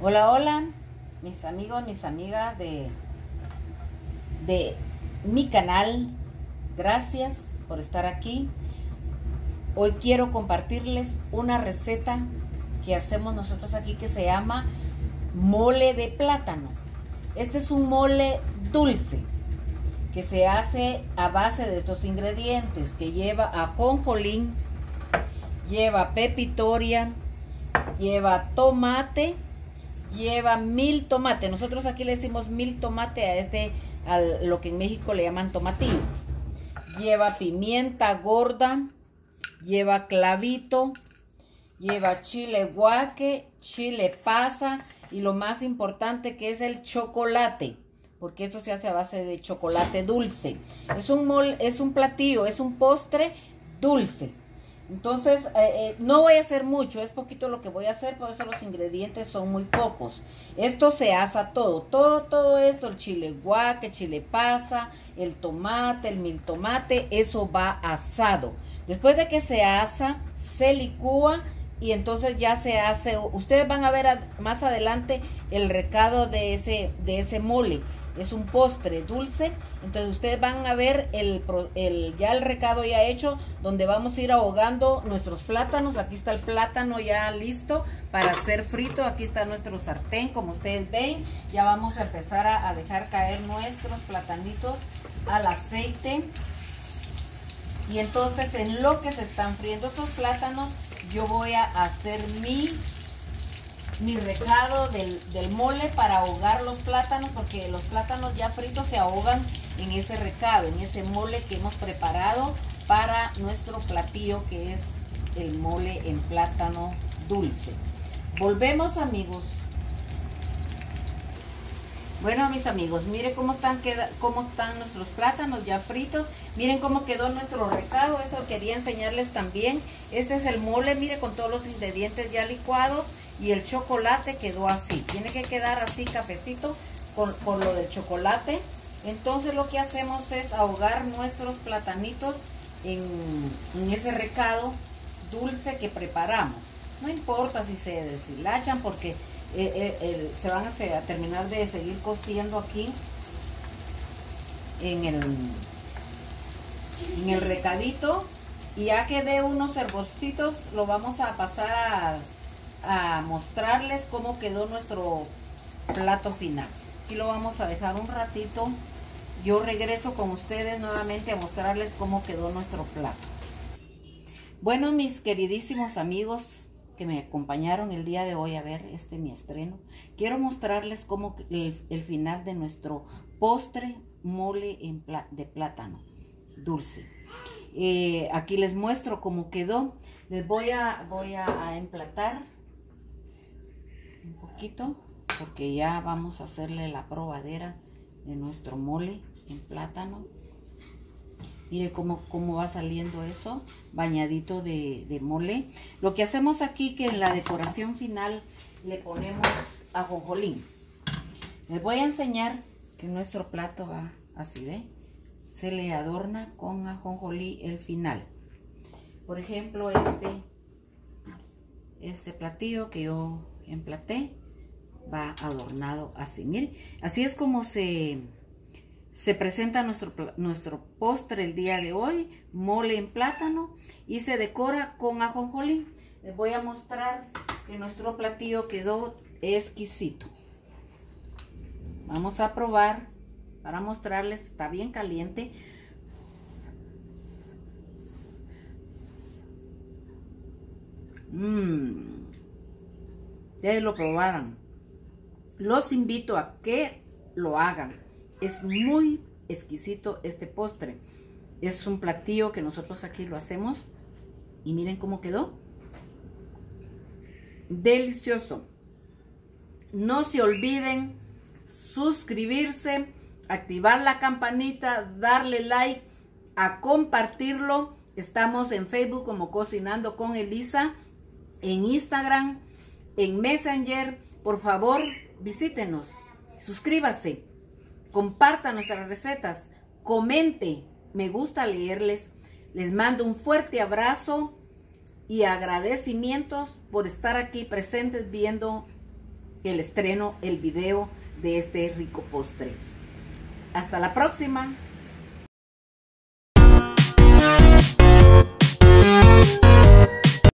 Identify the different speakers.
Speaker 1: Hola, hola, mis amigos, mis amigas de mi canal. Gracias por estar aquí. Hoy quiero compartirles una receta que hacemos nosotros aquí que se llama mole de plátano. Este es un mole dulce que se hace a base de estos ingredientes, que lleva ajonjolí, lleva pepitoria, lleva tomate, lleva mil tomate. Nosotros aquí le decimos mil tomate a lo que en México le llaman tomatillo. Lleva pimienta gorda, lleva clavito, lleva chile guaque, chile pasa y lo más importante que es el chocolate, porque esto se hace a base de chocolate dulce. Es un platillo, es un postre dulce. Entonces, no voy a hacer mucho, es poquito lo que voy a hacer, por eso los ingredientes son muy pocos. Esto se asa todo esto, el chile guaque, chile pasa, el tomate, el mil tomate, eso va asado. Después de que se asa, se licúa y entonces ya se hace. Ustedes van a ver más adelante el recado de ese mole. Es un postre dulce, entonces ustedes van a ver ya el recado ya hecho, donde vamos a ir ahogando nuestros plátanos. Aquí está el plátano ya listo para ser frito. Aquí está nuestro sartén, como ustedes ven. Ya vamos a empezar a dejar caer nuestros platanitos al aceite. Y entonces en lo que se están friendo estos plátanos, yo voy a hacer mi recado del mole para ahogar los plátanos, porque los plátanos ya fritos se ahogan en ese recado, en ese mole que hemos preparado para nuestro platillo, que es el mole en plátano dulce. Volvemos, amigos. Bueno, mis amigos, miren cómo están nuestros plátanos ya fritos. Miren cómo quedó nuestro recado. Eso quería enseñarles también. Este es el mole, mire, con todos los ingredientes ya licuados. Y el chocolate quedó así. Tiene que quedar así cafecito por lo del chocolate. Entonces lo que hacemos es ahogar nuestros platanitos en ese recado dulce que preparamos. No importa si se deshilachan, porque se van a terminar de seguir cociendo aquí en el recadito. Y ya que dé unos hervositos, lo vamos a pasar a mostrarles cómo quedó nuestro plato final. Aquí lo vamos a dejar un ratito. Yo regreso con ustedes nuevamente a mostrarles cómo quedó nuestro plato. Bueno, mis queridísimos amigos que me acompañaron el día de hoy a ver mi estreno, quiero mostrarles cómo el final de nuestro postre mole de plátano dulce. Aquí les muestro cómo quedó. Les voy a emplatar un poquito, porque ya vamos a hacerle la probadera de nuestro mole en plátano. Mire cómo va saliendo eso, bañadito de mole. Lo que hacemos aquí, que en la decoración final le ponemos ajonjolí. Les voy a enseñar que nuestro plato va así, ¿ve? Se le adorna con ajonjolí el final. Por ejemplo, este platillo que yo emplaté va adornado así. Miren, así es como se presenta nuestro postre el día de hoy, mole en plátano, y se decora con ajonjolí. Les voy a mostrar que nuestro platillo quedó exquisito. Vamos a probar para mostrarles. Está bien caliente. Ustedes lo probaran. Los invito a que lo hagan. Es muy exquisito este postre. Es un platillo que nosotros aquí lo hacemos. Y miren cómo quedó. Delicioso. No se olviden suscribirse, activar la campanita, darle like, a compartirlo. Estamos en Facebook como Cocinando con Elisa, en Instagram, en Messenger. Por favor, visítenos, suscríbase, comparta nuestras recetas, comente. Me gusta leerles. Les mando un fuerte abrazo y agradecimientos por estar aquí presentes viendo que les estreno el video de este rico postre. Hasta la próxima.